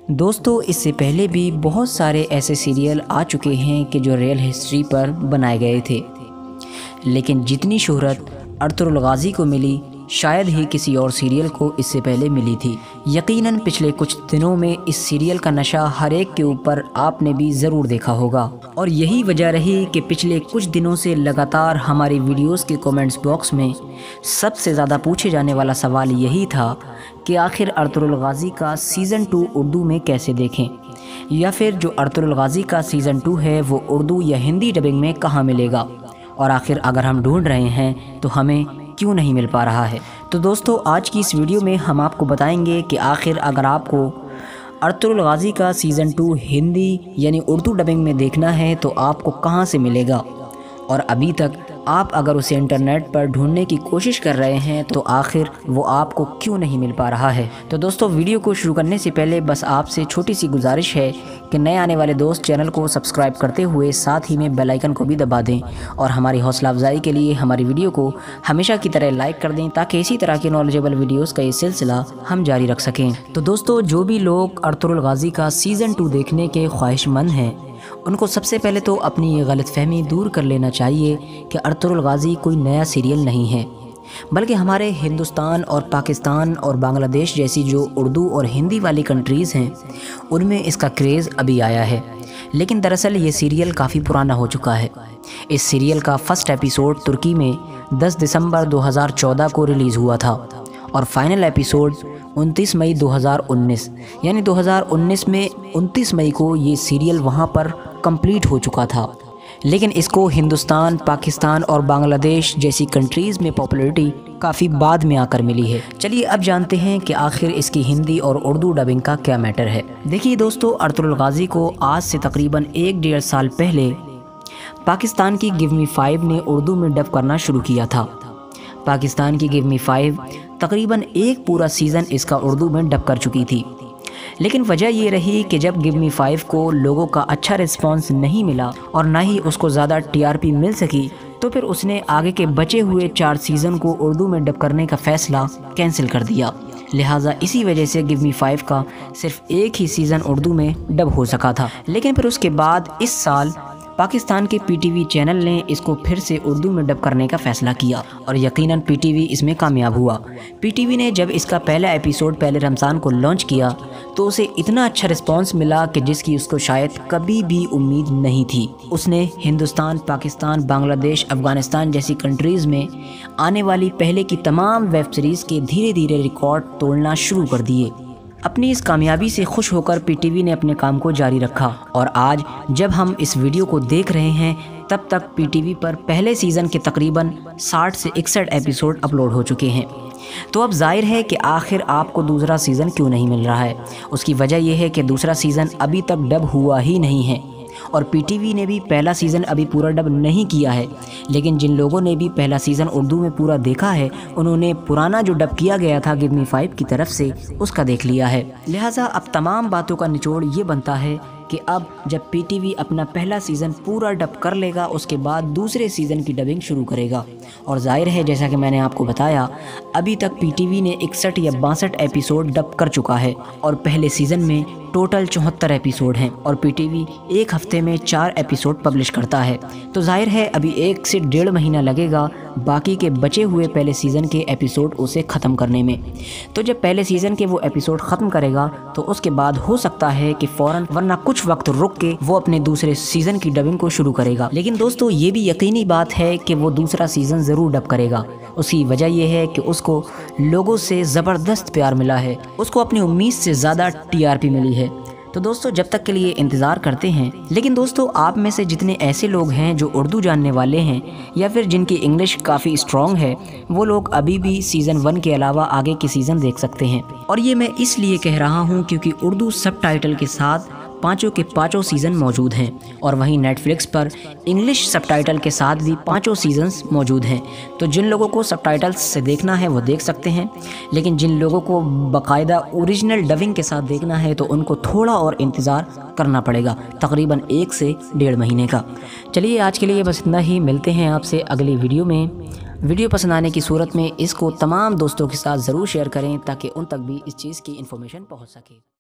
दोस्तों इससे पहले भी बहुत सारे ऐसे सीरियल आ चुके हैं कि जो रियल हिस्ट्री पर बनाए गए थे, लेकिन जितनी शोहरत अर्तुगरुल गाज़ी को मिली शायद ही किसी और सीरियल को इससे पहले मिली थी। यकीनन पिछले कुछ दिनों में इस सीरियल का नशा हर एक के ऊपर आपने भी ज़रूर देखा होगा, और यही वजह रही कि पिछले कुछ दिनों से लगातार हमारी वीडियोस के कमेंट्स बॉक्स में सबसे ज़्यादा पूछे जाने वाला सवाल यही था कि आखिर अर्तुगरुल गाज़ी का सीज़न 2 उर्दू में कैसे देखें, या फिर जो अर्तुगरुल गाज़ी का सीज़न 2 है वो उर्दू या हिंदी डबिंग में कहाँ मिलेगा, और आखिर अगर हम ढूंढ रहे हैं तो हमें क्यों नहीं मिल पा रहा है। तो दोस्तों आज की इस वीडियो में हम आपको बताएंगे कि आखिर अगर आपको अर्तुगरुल गाज़ी का सीज़न 2 हिंदी यानी उर्दू डबिंग में देखना है तो आपको कहां से मिलेगा, और अभी तक आप अगर उसे इंटरनेट पर ढूंढने की कोशिश कर रहे हैं तो आखिर वो आपको क्यों नहीं मिल पा रहा है। तो दोस्तों वीडियो को शुरू करने से पहले बस आपसे छोटी सी गुजारिश है कि नए आने वाले दोस्त चैनल को सब्सक्राइब करते हुए साथ ही में बेल आइकन को भी दबा दें, और हमारी हौसला अफजाई के लिए हमारी वीडियो को हमेशा की तरह लाइक कर दें ताकि इसी तरह के नॉलेजेबल वीडियोज़ का ये सिलसिला हम जारी रख सकें। तो दोस्तों जो भी लोग अर्तुगरुल गाज़ी का सीज़न 2 देखने के ख्वाहिशमंद हैं उनको सबसे पहले तो अपनी ये गलतफहमी दूर कर लेना चाहिए कि अर्तुगरुल गाज़ी कोई नया सीरियल नहीं है, बल्कि हमारे हिंदुस्तान और पाकिस्तान और बांग्लादेश जैसी जो उर्दू और हिंदी वाली कंट्रीज़ हैं उनमें इसका क्रेज़ अभी आया है। लेकिन दरअसल ये सीरियल काफ़ी पुराना हो चुका है। इस सीरियल का फर्स्ट एपिसोड तुर्की में 10 दिसंबर 2014 को रिलीज़ हुआ था, और फाइनल एपिसोड 29 मई 2019 यानी 2019 में 29 मई को ये सीरियल वहाँ पर कंप्लीट हो चुका था। लेकिन इसको हिंदुस्तान, पाकिस्तान और बांग्लादेश जैसी कंट्रीज़ में पॉपुलैरिटी काफ़ी बाद में आकर मिली है। चलिए अब जानते हैं कि आखिर इसकी हिंदी और उर्दू डबिंग का क्या मैटर है। देखिए दोस्तों, अर्तुगरुल गाज़ी को आज से तकरीबन 1-1.5 साल पहले पाकिस्तान की गिव मी 5 ने उर्दू में डब करना शुरू किया था। पाकिस्तान की गिव मी 5 तकरीबन एक पूरा सीज़न इसका उर्दू में डब कर चुकी थी, लेकिन वजह ये रही कि जब गिव मी 5 को लोगों का अच्छा रिस्पांस नहीं मिला और ना ही उसको ज़्यादा टीआरपी मिल सकी, तो फिर उसने आगे के बचे हुए 4 सीज़न को उर्दू में डब करने का फ़ैसला कैंसिल कर दिया। लिहाजा इसी वजह से गिव मी 5 का सिर्फ एक ही सीज़न उर्दू में डब हो सका था। लेकिन फिर उसके बाद इस साल पाकिस्तान के पीटीवी चैनल ने इसको फिर से उर्दू में डब करने का फ़ैसला किया, और यकीनन पीटीवी इसमें कामयाब हुआ। पीटीवी ने जब इसका पहला एपिसोड पहले रमज़ान को लॉन्च किया तो उसे इतना अच्छा रिस्पांस मिला कि जिसकी उसको शायद कभी भी उम्मीद नहीं थी। उसने हिंदुस्तान, पाकिस्तान, बांग्लादेश, अफ़गानिस्तान जैसी कंट्रीज़ में आने वाली पहले की तमाम वेब सीरीज़ के धीरे धीरे रिकॉर्ड तोड़ना शुरू कर दिए। अपनी इस कामयाबी से खुश होकर पीटीवी ने अपने काम को जारी रखा, और आज जब हम इस वीडियो को देख रहे हैं तब तक पीटीवी पर पहले सीज़न के तकरीबन 60 से 61 एपिसोड अपलोड हो चुके हैं। तो अब जाहिर है कि आखिर आपको दूसरा सीज़न क्यों नहीं मिल रहा है। उसकी वजह यह है कि दूसरा सीज़न अभी तक डब हुआ ही नहीं है, और पीटीवी ने भी पहला सीज़न अभी पूरा डब नहीं किया है। लेकिन जिन लोगों ने भी पहला सीज़न उर्दू में पूरा देखा है उन्होंने पुराना जो डब किया गया था गिव मी 5 की तरफ से उसका देख लिया है। लिहाजा अब तमाम बातों का निचोड़ ये बनता है कि अब जब पीटीवी अपना पहला सीज़न पूरा डब कर लेगा उसके बाद दूसरे सीज़न की डबिंग शुरू करेगा। और जाहिर है जैसा कि मैंने आपको बताया अभी तक पीटीवी ने 61 या 62 एपिसोड डब कर चुका है, और पहले सीज़न में टोटल 74 एपिसोड हैं, और पीटीवी एक हफ्ते में 4 एपिसोड पब्लिश करता है। तो जाहिर है अभी 1 से 1.5 महीना लगेगा बाकी के बचे हुए पहले सीज़न के एपिसोड उसे ख़त्म करने में। तो जब पहले सीज़न के वो एपिसोड ख़त्म करेगा तो उसके बाद हो सकता है कि फ़ौरन वरना कुछ वक्त रुक के वो अपने दूसरे सीज़न की डबिंग को शुरू करेगा। लेकिन दोस्तों ये भी यकीनी बात है कि वो दूसरा सीज़न ज़रूर डब करेगा। उसकी वजह यह है कि उसको लोगों से ज़बरदस्त प्यार मिला है, उसको अपनी उम्मीद से ज़्यादा टीआरपी मिली है। तो दोस्तों जब तक के लिए इंतज़ार करते हैं। लेकिन दोस्तों आप में से जितने ऐसे लोग हैं जो उर्दू जानने वाले हैं या फिर जिनकी इंग्लिश काफ़ी स्ट्रॉन्ग है, वो लोग अभी भी सीज़न 1 के अलावा आगे के सीज़न देख सकते हैं। और ये मैं इसलिए कह रहा हूँ क्योंकि उर्दू सबटाइटल के साथ पाँचों के पाँचों सीज़न मौजूद हैं, और वहीं नेटफ्लिक्स पर इंग्लिश सबटाइटल के साथ भी 5 सीज़न्स मौजूद हैं। तो जिन लोगों को सबटाइटल्स से देखना है वो देख सकते हैं, लेकिन जिन लोगों को बाकायदा ओरिजिनल डबिंग के साथ देखना है तो उनको थोड़ा और इंतज़ार करना पड़ेगा, तकरीबन 1 से 1.5 महीने का। चलिए आज के लिए बस इतना ही, मिलते हैं आपसे अगली वीडियो में। वीडियो पसंद आने की सूरत में इसको तमाम दोस्तों के साथ ज़रूर शेयर करें ताकि उन तक भी इस चीज़ की इन्फॉर्मेशन पहुँच सके।